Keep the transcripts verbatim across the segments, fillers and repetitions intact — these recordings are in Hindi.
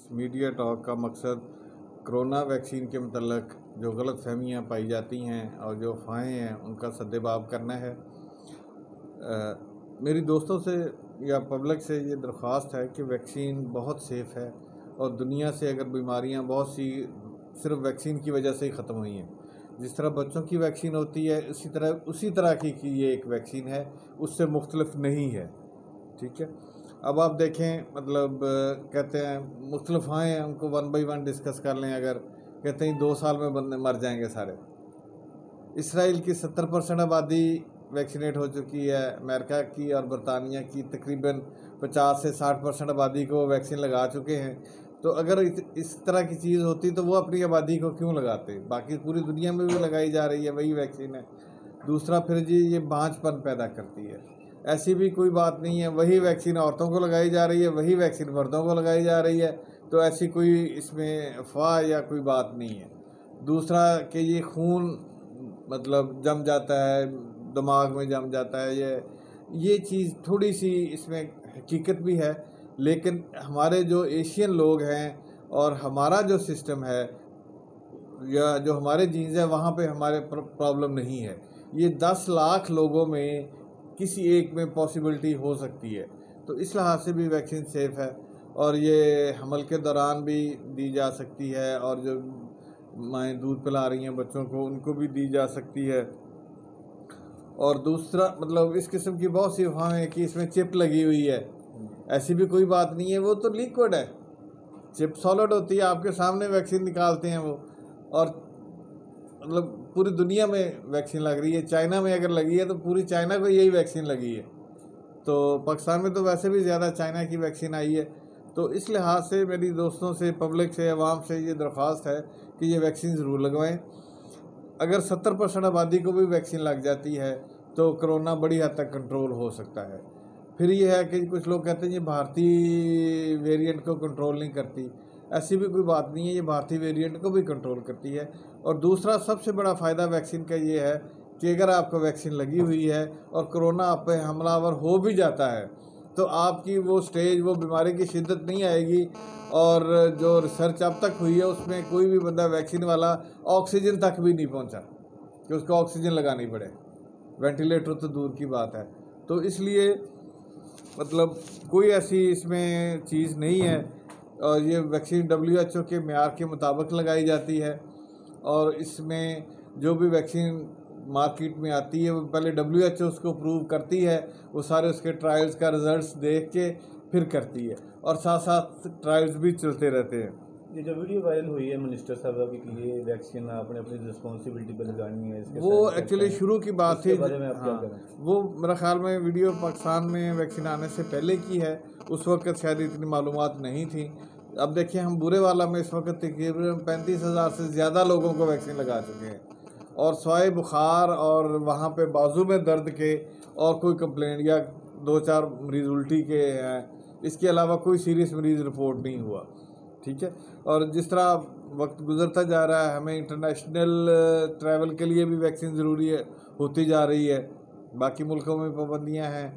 मीडिया टॉक का मकसद कोरोना वैक्सीन के मतलब जो गलत फहमियाँ पाई जाती हैं और जो अफवाहें हैं उनका सद्देबाब करना है। आ, मेरी दोस्तों से या पब्लिक से ये दरख्वास्त है कि वैक्सीन बहुत सेफ़ है और दुनिया से अगर बीमारियां बहुत सी सिर्फ वैक्सीन की वजह से ही ख़त्म हुई हैं। जिस तरह बच्चों की वैक्सीन होती है उसी तरह उसी तरह की, की ये एक वैक्सीन है, उससे मुख्तलिफ नहीं है। ठीक है, अब आप देखें मतलब कहते हैं मुख्तलिफ हैं, उनको वन बाई वन डिस्कस कर लें। अगर कहते हैं दो साल में बंदे मर जाएंगे सारे। इसराइल की सत्तर परसेंट आबादी वैक्सीनेट हो चुकी है। अमेरिका की और बरतानिया की तकरीबन पचास से साठ परसेंट आबादी को वैक्सीन लगा चुके हैं। तो अगर इस तरह की चीज़ होती तो वो अपनी आबादी को क्यों लगाते? बाकी पूरी दुनिया में भी लगाई जा रही है, वही वैक्सीन है। दूसरा फिर जी ये बांझपन पैदा करती है, ऐसी भी कोई बात नहीं है। वही वैक्सीन औरतों को लगाई जा रही है, वही वैक्सीन मर्दों को लगाई जा रही है, तो ऐसी कोई इसमें अफवाह या कोई बात नहीं है। दूसरा कि ये खून मतलब जम जाता है, दिमाग में जम जाता है, ये ये चीज़ थोड़ी सी इसमें हकीकत भी है। लेकिन हमारे जो एशियन लोग हैं और हमारा जो सिस्टम है या जो हमारे जीन्स हैं वहाँ पे हमारे प्रॉब्लम नहीं है। ये दस लाख लोगों में किसी एक में पॉसिबिलिटी हो सकती है, तो इस लिहाज से भी वैक्सीन सेफ़ है और ये हमल के दौरान भी दी जा सकती है और जो माएँ दूध पिला रही हैं बच्चों को उनको भी दी जा सकती है। और दूसरा मतलब इस किस्म की बहुत सी अफवाहें हैं कि इसमें चिप लगी हुई है, ऐसी भी कोई बात नहीं है। वो तो लिक्विड है, चिप सॉलिड होती है, आपके सामने वैक्सीन निकालते हैं वो। और मतलब पूरी दुनिया में वैक्सीन लग रही है। चाइना में अगर लगी है तो पूरी चाइना को यही वैक्सीन लगी है। तो पाकिस्तान में तो वैसे भी ज़्यादा चाइना की वैक्सीन आई है। तो इस लिहाज से मेरी दोस्तों से, पब्लिक से, अवाम से ये दरख्वास्त है कि ये वैक्सीन ज़रूर लगवाएं। अगर सत्तर परसेंट आबादी को भी वैक्सीन लग जाती है तो कोरोना बड़ी हद तक कंट्रोल हो सकता है। फिर ये है कि कुछ लोग कहते हैं ये भारतीय वेरिएंट को कंट्रोल नहीं करती, ऐसी भी कोई बात नहीं है, ये भारतीय वेरिएंट को भी कंट्रोल करती है। और दूसरा सबसे बड़ा फ़ायदा वैक्सीन का ये है कि अगर आपको वैक्सीन लगी हुई है और कोरोना आप पे हमलावर हो भी जाता है तो आपकी वो स्टेज, वो बीमारी की शिद्दत नहीं आएगी। और जो रिसर्च अब तक हुई है उसमें कोई भी बंदा वैक्सीन वाला ऑक्सीजन तक भी नहीं पहुंचा कि उसको ऑक्सीजन लगानी पड़े, वेंटिलेटर तो दूर की बात है। तो इसलिए मतलब कोई ऐसी इसमें चीज़ नहीं है। और ये वैक्सीन डब्ल्यू एच ओ के मेयार के मुताबिक लगाई जाती है और इसमें जो भी वैक्सीन मार्केट में आती है वो पहले डब्ल्यू एच ओ उसको अप्रूव करती है, वो सारे उसके ट्रायल्स का रिजल्ट्स देख के फिर करती है और साथ साथ ट्रायल्स भी चलते रहते हैं। ये जो वीडियो वायरल हुई है मिनिस्टर साहब की, ये वैक्सीन आपने अपनी रिस्पॉन्सिबिलिटी पर लगानी है, इसके वो एक्चुअली शुरू की बात थी। बारे में आप क्या हाँ, करें? वो मेरा ख्याल में वीडियो पाकिस्तान में वैक्सीन आने से पहले की है, उस वक्त शायद इतनी मालूमात नहीं थी। अब देखिए हम बुरे वाला में इस वक्त तकरीबन पैंतीस हज़ार से ज़्यादा लोगों को वैक्सीन लगा चुके हैं और स्वाय बुखार और वहाँ पे बाजू में दर्द के और कोई कंप्लेंट या दो चार मरीज़ उल्टी के हैं, इसके अलावा कोई सीरियस मरीज़ रिपोर्ट नहीं हुआ। ठीक है, और जिस तरह वक्त गुजरता जा रहा है हमें इंटरनेशनल ट्रैवल के लिए भी वैक्सीन ज़रूरी है होती जा रही है, बाकी मुल्कों में पाबंदियां हैं।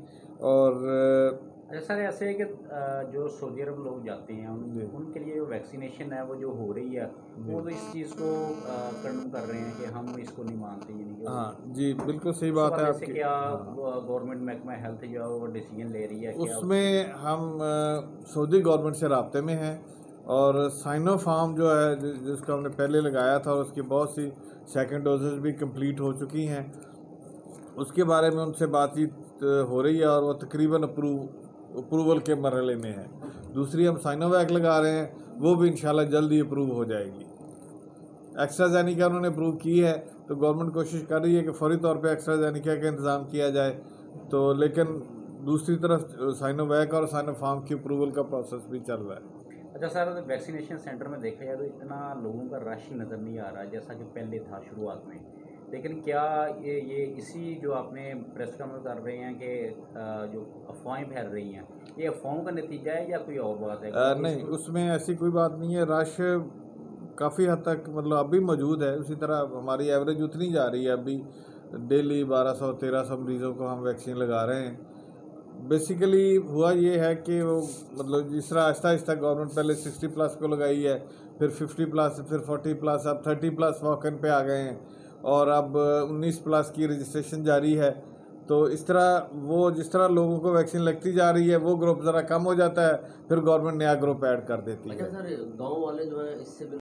और अच्छा सर, ऐसे है कि जो सऊदी अरब लोग जाते हैं उन, उनके लिए जो वैक्सीनेशन है वो जो हो रही है वो तो इस चीज़ को कंडम कर रहे हैं कि हम इसको नहीं मानते। यानी हाँ जी, बिल्कुल सही बात है आपकी। क्या गवर्नमेंट महकमा हेल्थ जो है वो डिसीजन ले रही है? उसमें हम सऊदी गवर्नमेंट से राब्ते में हैं और साइनोफार्म जो है जिसको हमने पहले लगाया था और उसकी बहुत सी सेकंड डोजेस भी कंप्लीट हो चुकी हैं, उसके बारे में उनसे बातचीत हो रही है और वो तकरीबन अप्रूव अप्रूवल के मरहले में है। दूसरी हम साइनोवैक लगा रहे हैं, वो भी इंशाल्लाह जल्द ही अप्रूव हो जाएगी। एक्स्ट्राजेनिका उन्होंने अप्रूव की है तो गवर्नमेंट कोशिश कर रही है कि फौरी तौर पे एक्स्ट्राजेनिका का इंतज़ाम किया जाए। तो लेकिन दूसरी तरफ साइनोवैक और साइनोफार्म की अप्रूवल का प्रोसेस भी चल रहा है। अच्छा सर, तो वैक्सीनेशन सेंटर में देखा जाए तो इतना लोगों का रश नज़र नहीं आ रहा जैसा कि पहले था शुरुआत में, लेकिन क्या ये ये इसी जो आपने प्रेस कॉन्फ्रेंस कर रहे हैं कि जो अफवाहें फैल रही हैं ये अफवाहों का नतीजा है या कोई और बात है? आ, नहीं, उसमें ऐसी कोई बात नहीं है। रश काफ़ी हद तक मतलब अभी मौजूद है, उसी तरह हमारी एवरेज उतनी जा रही है। अभी डेली बारह सौ तेरह सौ मरीज़ों को हम वैक्सीन लगा रहे हैं। बेसिकली हुआ ये है कि वो मतलब जिस तरह आहिस्ता आहिस्ता गवर्नमेंट पहले सिक्सटी प्लस को लगाई है, फिर फिफ्टी प्लस, फिर फोर्टी प्लस, अब थर्टी प्लस वॉकन पे आ गए हैं और अब उन्नीस प्लस की रजिस्ट्रेशन जारी है। तो इस तरह वो जिस तरह लोगों को वैक्सीन लगती जा रही है वो ग्रुप ज़रा कम हो जाता है, फिर गवर्नमेंट नया ग्रुप ऐड कर देती है। अच्छा सर, गांव वाले जो हैं इससे